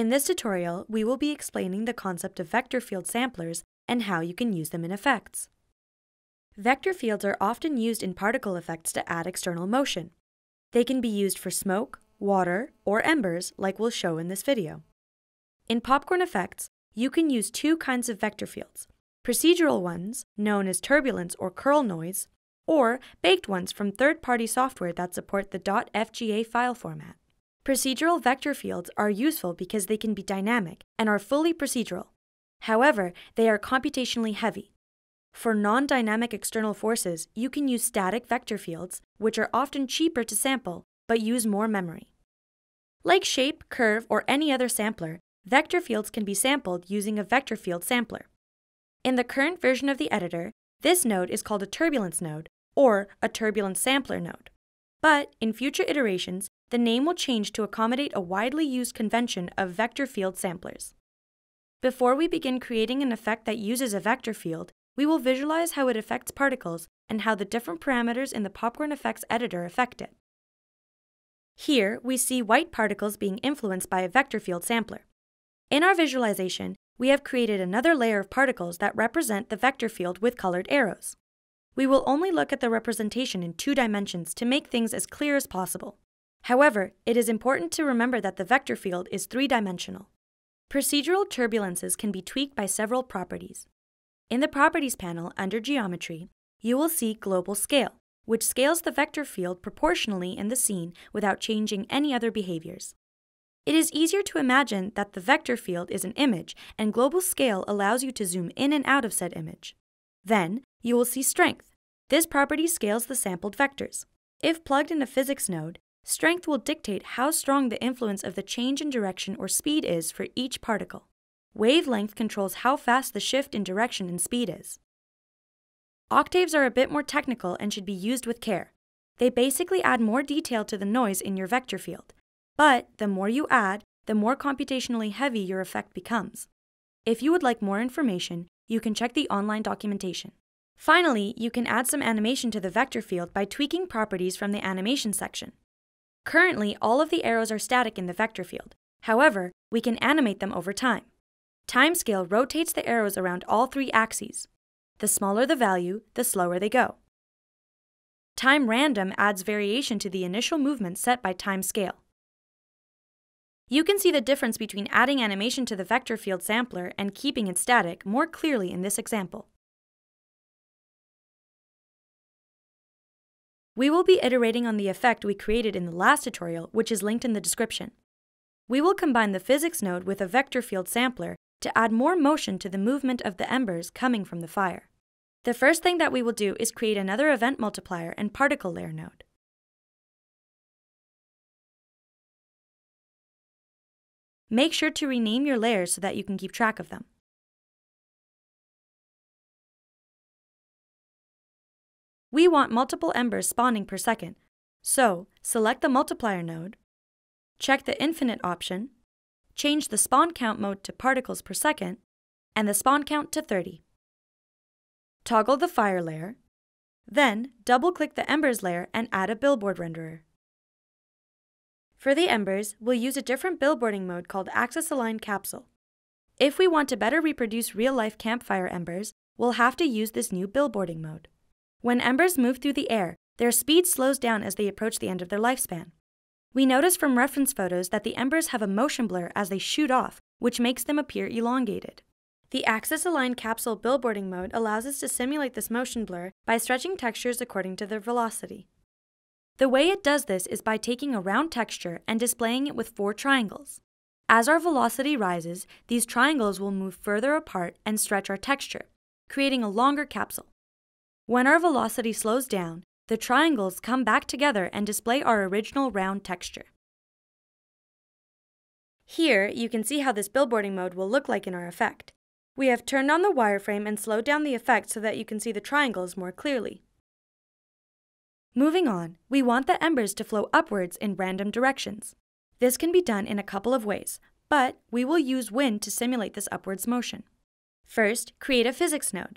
In this tutorial, we will be explaining the concept of vector field samplers and how you can use them in effects. Vector fields are often used in particle effects to add external motion. They can be used for smoke, water, or embers, like we'll show in this video. In popcorn effects, you can use two kinds of vector fields: procedural ones, known as turbulence or curl noise, or baked ones from third-party software that support the .fga file format. Procedural vector fields are useful because they can be dynamic and are fully procedural. However, they are computationally heavy. For non-dynamic external forces, you can use static vector fields, which are often cheaper to sample but use more memory. Like shape, curve, or any other sampler, vector fields can be sampled using a vector field sampler. In the current version of the editor, this node is called a turbulence node or a turbulence sampler node. But in future iterations, the name will change to accommodate a widely used convention of vector field samplers. Before we begin creating an effect that uses a vector field, we will visualize how it affects particles and how the different parameters in the Popcorn Effects editor affect it. Here, we see white particles being influenced by a vector field sampler. In our visualization, we have created another layer of particles that represent the vector field with colored arrows. We will only look at the representation in 2 dimensions to make things as clear as possible. However, it is important to remember that the vector field is 3-dimensional. Procedural turbulences can be tweaked by several properties. In the Properties panel under Geometry, you will see Global Scale, which scales the vector field proportionally in the scene without changing any other behaviors. It is easier to imagine that the vector field is an image, and Global Scale allows you to zoom in and out of said image. Then, you will see Strength. This property scales the sampled vectors. If plugged in a physics node, strength will dictate how strong the influence of the change in direction or speed is for each particle. Wavelength controls how fast the shift in direction and speed is. Octaves are a bit more technical and should be used with care. They basically add more detail to the noise in your vector field. But the more you add, the more computationally heavy your effect becomes. If you would like more information, you can check the online documentation. Finally, you can add some animation to the vector field by tweaking properties from the animation section. Currently, all of the arrows are static in the vector field. However, we can animate them over time. Timescale rotates the arrows around all 3 axes. The smaller the value, the slower they go. Time random adds variation to the initial movement set by timescale. You can see the difference between adding animation to the vector field sampler and keeping it static more clearly in this example. We will be iterating on the effect we created in the last tutorial, which is linked in the description. We will combine the physics node with a vector field sampler to add more motion to the movement of the embers coming from the fire. The first thing that we will do is create another event multiplier and particle layer node. Make sure to rename your layers so that you can keep track of them. We want multiple embers spawning per second, so select the multiplier node, check the infinite option, change the spawn count mode to particles per second, and the spawn count to 30. Toggle the fire layer, then double-click the embers layer and add a billboard renderer. For the embers, we'll use a different billboarding mode called Axis Aligned Capsule. If we want to better reproduce real-life campfire embers, we'll have to use this new billboarding mode. When embers move through the air, their speed slows down as they approach the end of their lifespan. We notice from reference photos that the embers have a motion blur as they shoot off, which makes them appear elongated. The Axis-Aligned Capsule billboarding mode allows us to simulate this motion blur by stretching textures according to their velocity. The way it does this is by taking a round texture and displaying it with 4 triangles. As our velocity rises, these triangles will move further apart and stretch our texture, creating a longer capsule. When our velocity slows down, the triangles come back together and display our original round texture. Here, you can see how this billboarding mode will look like in our effect. We have turned on the wireframe and slowed down the effect so that you can see the triangles more clearly. Moving on, we want the embers to flow upwards in random directions. This can be done in a couple of ways, but we will use wind to simulate this upwards motion. First, create a physics node.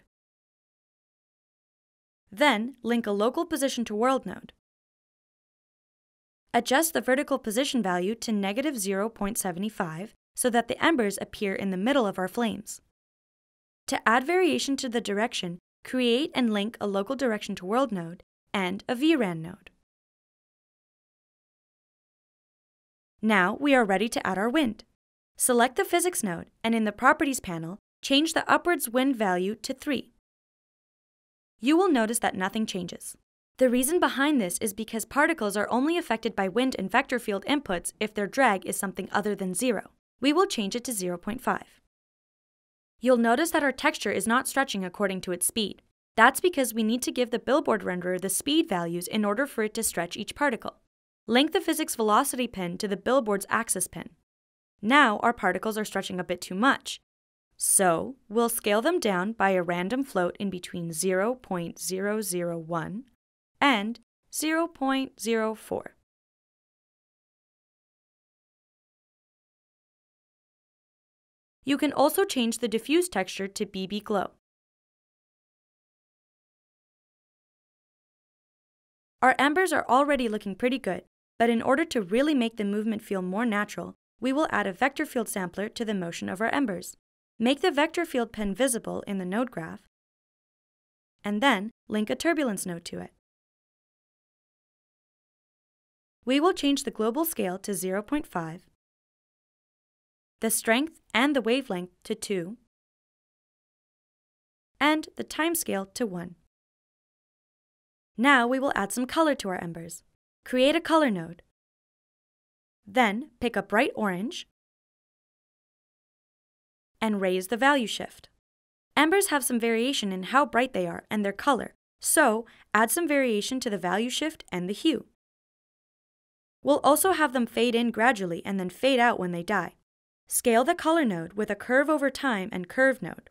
Then, link a local position to world node. Adjust the vertical position value to -0.75 so that the embers appear in the middle of our flames. To add variation to the direction, create and link a local direction to world node and a VRAN node. Now we are ready to add our wind. Select the physics node and in the properties panel, change the upwards wind value to 3. You will notice that nothing changes. The reason behind this is because particles are only affected by wind and vector field inputs if their drag is something other than 0. We will change it to 0.5. You'll notice that our texture is not stretching according to its speed. That's because we need to give the billboard renderer the speed values in order for it to stretch each particle. Link the physics velocity pin to the billboard's axis pin. Now our particles are stretching a bit too much. So we'll scale them down by a random float in between 0.001 and 0.04. You can also change the diffuse texture to BB Glow. Our embers are already looking pretty good, but in order to really make the movement feel more natural, we will add a vector field sampler to the motion of our embers. Make the vector field pen visible in the node graph, and then link a turbulence node to it. We will change the global scale to 0.5, the strength and the wavelength to 2, and the time scale to 1. Now we will add some color to our embers. Create a color node. Then pick a bright orange and raise the value shift. Embers have some variation in how bright they are and their color, so add some variation to the value shift and the hue. We'll also have them fade in gradually and then fade out when they die. Scale the color node with a curve over time and curve node.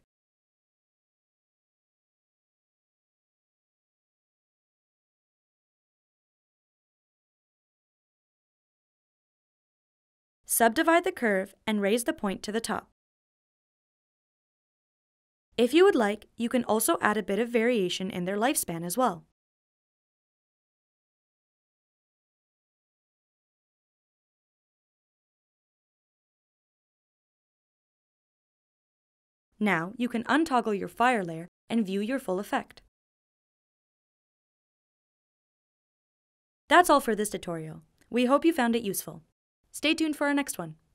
Subdivide the curve and raise the point to the top. If you would like, you can also add a bit of variation in their lifespan as well. Now you can untoggle your fire layer and view your full effect. That's all for this tutorial. We hope you found it useful. Stay tuned for our next one.